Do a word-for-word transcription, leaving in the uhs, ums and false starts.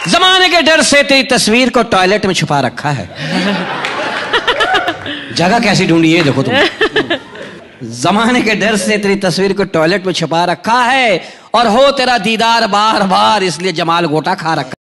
जमाने के डर से तेरी तस्वीर को टॉयलेट में छुपा रखा है। जगह कैसी ढूंढी है देखो तुम। जमाने के डर से तेरी तस्वीर को टॉयलेट में छुपा रखा है और हो तेरा दीदार बार बार, इसलिए जमाल गोटा खा रखा।